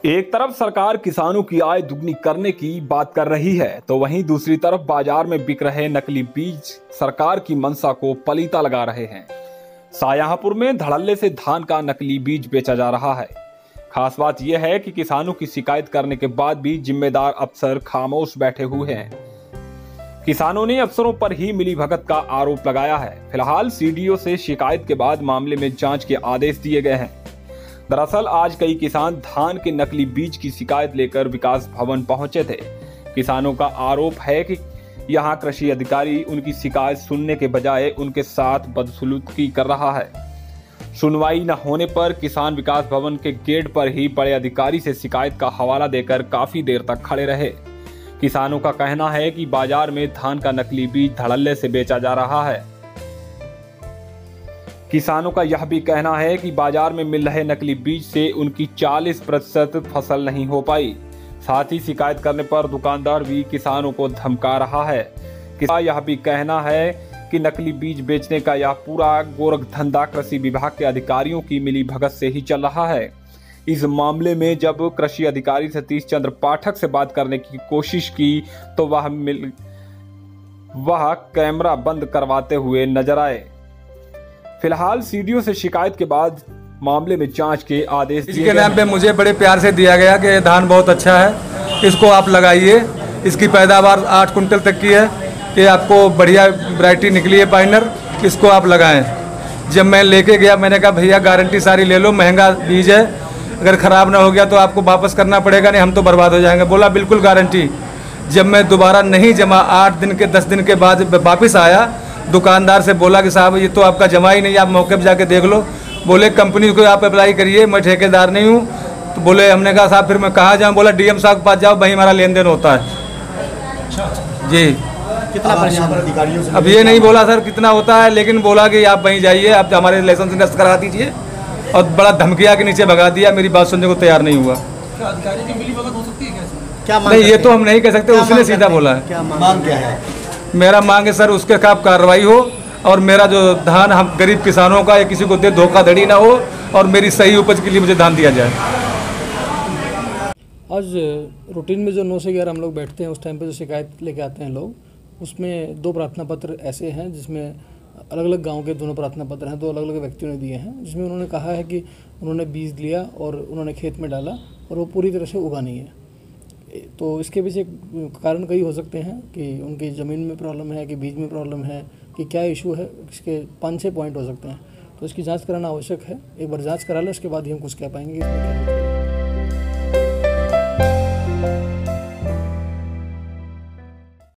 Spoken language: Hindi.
एक तरफ सरकार किसानों की आय दुगनी करने की बात कर रही है, तो वहीं दूसरी तरफ बाजार में बिक रहे नकली बीज सरकार की मंशा को पलीता लगा रहे हैं। शाहजहांपुर में धड़ल्ले से धान का नकली बीज बेचा जा रहा है। खास बात यह है कि किसानों की शिकायत करने के बाद भी जिम्मेदार अफसर खामोश बैठे हुए हैं। किसानों ने अफसरों पर ही मिलीभगत का आरोप लगाया है। फिलहाल सीडीओ से शिकायत के बाद मामले में जांच के आदेश दिए गए हैं। दरअसल आज कई किसान धान के नकली बीज की शिकायत लेकर विकास भवन पहुंचे थे। किसानों का आरोप है कि यहां कृषि अधिकारी उनकी शिकायत सुनने के बजाय उनके साथ बदसलूकी कर रहा है। सुनवाई न होने पर किसान विकास भवन के गेट पर ही बड़े अधिकारी से शिकायत का हवाला देकर काफी देर तक खड़े रहे। किसानों का कहना है कि बाजार में धान का नकली बीज धड़ल्ले से बेचा जा रहा है। किसानों का यह भी कहना है कि बाजार में मिल रहे नकली बीज से उनकी 40% फसल नहीं हो पाई। साथ ही शिकायत करने पर दुकानदार भी किसानों को धमका रहा है। किसान यह भी कहना है कि नकली बीज बेचने का यह पूरा गोरख धंधा कृषि विभाग के अधिकारियों की मिलीभगत से ही चल रहा है। इस मामले में जब कृषि अधिकारी सतीश चंद्र पाठक से बात करने की कोशिश की तो वह कैमरा बंद करवाते हुए नजर आए। फिलहाल सीडीओ से शिकायत के बाद मामले में जांच के आदेश दिए गए। इसके नाम पे मुझे बड़े प्यार से दिया गया कि धान बहुत अच्छा है, इसको आप लगाइए, इसकी पैदावार 8 कुंटल तक की है, ये आपको बढ़िया वैरायटी निकली है पाइनर, इसको आप लगाएं। जब मैं लेके गया मैंने कहा भैया गारंटी सारी ले लो, महंगा बीज है, अगर ख़राब ना हो गया तो आपको वापस करना पड़ेगा, नहीं हम तो बर्बाद हो जाएंगे। बोला बिल्कुल गारंटी। जब मैं दोबारा नहीं जमा 8 दिन के 10 दिन के बाद वापस आया, दुकानदार से बोला कि साहब ये तो आपका जमा ही नहीं, आप मौके पर जाके देख लो। बोले कंपनी को आप अप्लाई करिए, मैं ठेकेदार नहीं हूँ। तो बोले, हमने कहा साहब फिर मैं कहाँ जाऊँ? बोला डीएम साहब के पास जाओ, वहीं हमारा लेन देन होता है। जी कितना अधिकारियों से अब ये नहीं बोला सर कितना होता है, लेकिन बोला कि आप वहीं जाइए, आप हमारे लाइसेंस निरस्त करा दीजिए, और बड़ा धमकिया के नीचे भगा दिया। मेरी बात सुनने को तैयार नहीं हुआ। क्या अधिकारी की मिलीभगत हो सकती है क्या? नहीं, ये तो हम नहीं कह सकते, उसने सीधा बोला है। क्या मांग क्या है? मेरा मांग है सर उसके खिलाफ कार्रवाई हो, और मेरा जो धान हम गरीब किसानों का या किसी को दे धोखाधड़ी ना हो, और मेरी सही उपज के लिए मुझे धान दिया जाए। आज रूटीन में जो 9 से 11 हम लोग बैठते हैं, उस टाइम पे जो शिकायत लेके आते हैं लोग, उसमें 2 प्रार्थना पत्र ऐसे हैं जिसमें अलग अलग गांव के दोनों प्रार्थना पत्र हैं, 2 अलग अलग व्यक्तियों ने दिए हैं, जिसमें उन्होंने कहा है कि उन्होंने बीज लिया और उन्होंने खेत में डाला और वो पूरी तरह से उगा नहीं है। तो इसके पीछे कारण कई हो सकते हैं कि उनकी ज़मीन में प्रॉब्लम है, कि बीज में प्रॉब्लम है, कि क्या इशू है। इसके 5-6 पॉइंट हो सकते हैं, तो इसकी जांच कराना आवश्यक है। एक बार जांच करा लें, उसके बाद ही हम कुछ कह पाएंगे इसमें क्या है।